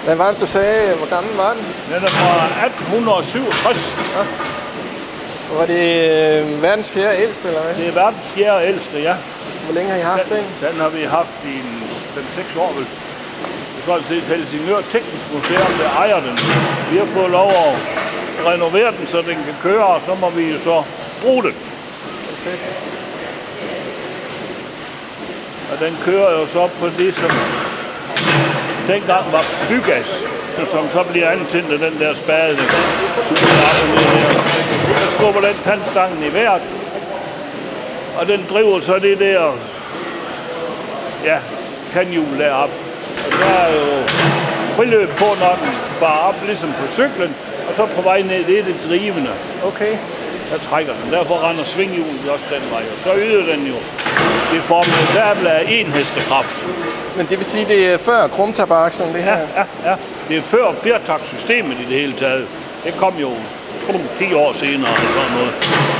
Hvad var det, du sagde? Hvor gammel var den? Den er fra 1867. Ja. Var det verdens fjerde ældste, eller hvad? Det er verdens fjerde ældste, ja. Hvor længe har I haft den? Den har vi haft i 5-6 år, vel. Det er set Helsingør Teknisk Museum, der ejer den. Vi har fået lov at renovere den, så den kan køre, og så må vi jo så bruge den. Fantastisk. Og den kører jo så på det, som dengang var bygas, som så bliver antændt af den der spade, der skubber den tandstangen i vejret, og den driver så det der, ja, kanhjul deroppe. Og der er jo friløb på, når den farer op, ligesom på cyklen, og så på vej ned, det er det drivende. Okay. Der trækker den. Derfor render svinghjulet også den vej. Og så yder den jo det formidable af 1 hestekraft. Men det vil sige, det er før krumtabakslen, det her? Ja. Det er før fjertaktsystemet i det hele taget. Det kom jo 10 år senere eller sådan noget.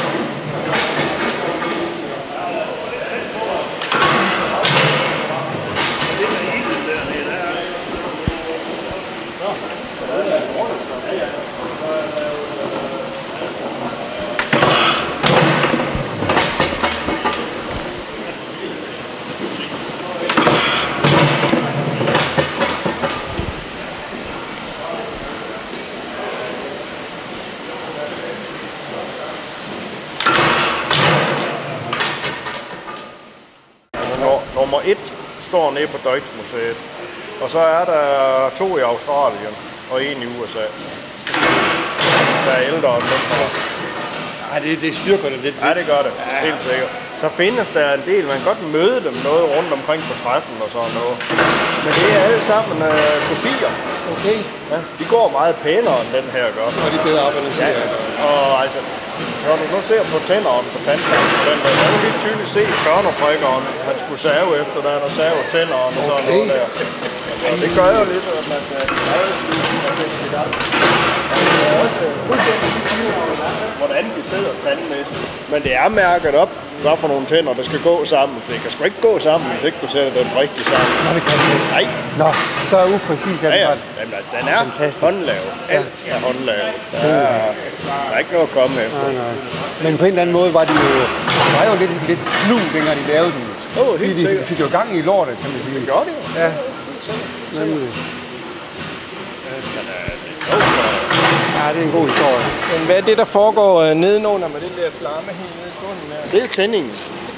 Nummer 1 står nede på Deutschmuseet, og så er der 2 i Australien og 1 i USA. Der er ældre end den her. Ja, det styrker det lidt. Ja, det gør det. Helt sikkert. Så findes der en del, man kan godt møde dem noget rundt omkring på træffen og sådan noget. Men det er alle sammen kopier. Okay. Ja, de går meget pænere end den her gør. Og de er bedre balanceret. Ja, og altså, når du nu ser på tænderen på tandtanken, der kan du helt tydeligt se børneprikkeren, han skulle save efter, da han har savet tænderen og sådan noget der. Og det gør jo lidt, at man kan lave det der. Det er også fuldstændig hvordan vi sidder tandmæssigt. Men det er mærket op, hvad for nogle tænder, der skal gå sammen. For det kan sgu ikke gå sammen, hvis ikke du sætter den rigtigt sammen. Nå, det kan det. Nej. Nå, så upræcis er det Ja, godt. jamen, den er håndlavet. Alt er håndlavet. Der er ikke noget at komme efter. Nej. Men på en eller anden måde var det jo, lidt snu, dengang de lavede den. Helt sikkert. De fik jo gang i lortet, kan man sige. Det gjorde det jo. Ja. Nemlig. Ja, det er en god historie. Men hvad er det, der foregår nedenunder med den der flamme helt nede i bunden her? Det er tændingen.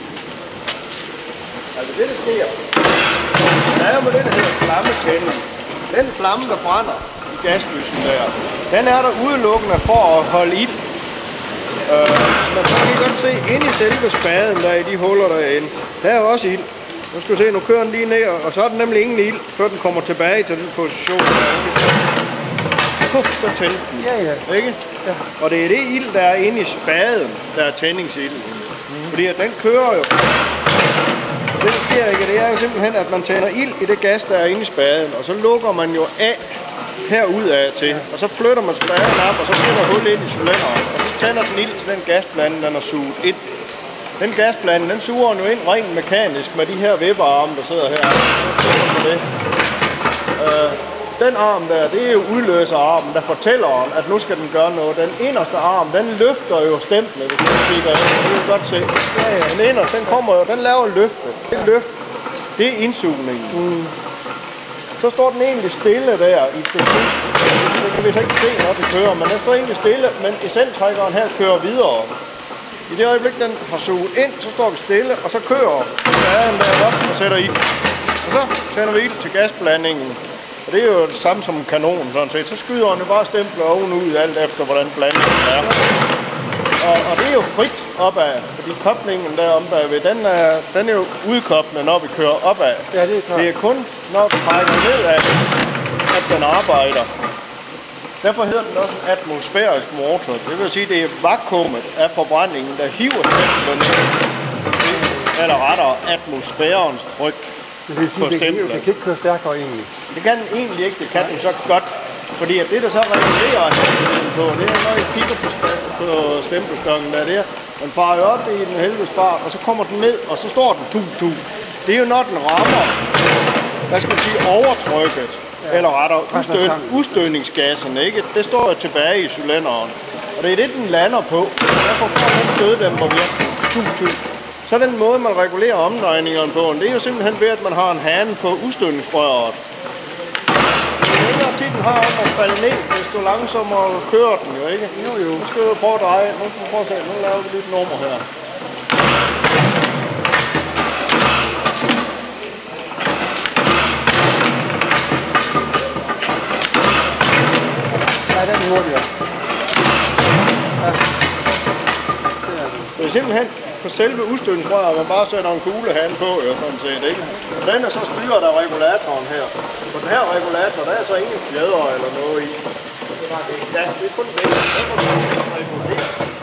Altså det, der sker, der er jo med den her flammetænding. Den flamme, der brænder i gaslysen der, den er der udelukkende for at holde ild. Men så kan I godt se, inde i selve spaden der i de huller derinde, der er jo også ild. Nu skal vi se, nu kører den lige ned, og så er den nemlig ingen ild, før den kommer tilbage til den position der. Så tænder den. Ja. Ikke? Ja. Og det er det ild, der er inde i spaden, der er tændingsilden. Fordi at den kører jo. Det, der sker ikke, det er jo simpelthen, at man tænder ild i det gas, der er inde i spaden, og så lukker man jo af herudad til, og så flytter man spaden op, og så bliver der hul ind i cylinderen, og så tænder den ild til den gasblanding, den er suget ind. Den gasblanding, den suger jo ind rent mekanisk med de her vipperarme, der sidder her. Den arm der, det er jo udløserarmen, der fortæller, at nu skal den gøre noget. Den inderste arm, den løfter jo stemplet, hvis man kigger ind. Det kan du godt se. Den inderste, den kommer jo, den laver løftet. Det løft, det er indsugningen. Så står den egentlig stille der i et stykke. Det kan vi så ikke se, når den kører, men den står egentlig stille, men eccenttrækkeren her kører videre. I det øjeblik, den har suget ind, så står vi stille, og så kører spaden der op og sætter ild. Og så tænder vi ild til gasblandingen. Og det er jo det samme som en kanon, sådan set. Så skyder den jo bare stempler ovenud, alt efter hvordan blandingen er. Og det er jo frit opad, fordi koblingen der om bagved, den er jo udkoblet, når vi kører opad. Ja, det er klart. Det er kun, når vi trækker nedad, at den arbejder. Derfor hedder den også en atmosfærisk motor. Det vil sige, at det er vakuumet af forbrændingen, der hiver stemplen ned. Eller rettere, atmosfærens tryk. Det vil sige, det kan ikke køre stærkere egentlig. Det kan den egentlig ikke, det kan den så godt. Fordi at det, der så regulerer hastigheden på, det er, når I kigger på stempelstokken, der er der. Den farer jo op i den helvedes fart, og så kommer den ned, og så står den tu. Det er jo, når den rammer, hvad skal vi sige, overtrykket eller rettere udstødningsgassen, ikke? Det står jo tilbage i cylinderen. Og det er det, den lander på. Derfor får den støddæmper virkelig. Så den måde, man regulerer omdrejningerne på, det er jo simpelthen ved, at man har en hane på udstødningsrøret. Jo længere tid den har om at falde ned, desto langsommere kører den jo, ikke? Jo. Nu skal vi prøve at dreje. Nu skal vi prøve at se. Nu laver vi lidt nummer her. Ja, den er hurtigere. Ja. Det er simpelthen på selve udstødningsrøret, man bare sætter en kuglehane på, jo, sådan set, ikke? Og den er så styret af regulatoren her. På den her regulator, der er så ingen fjeder eller noget i. Ja, det er kun det. Der må man regulere.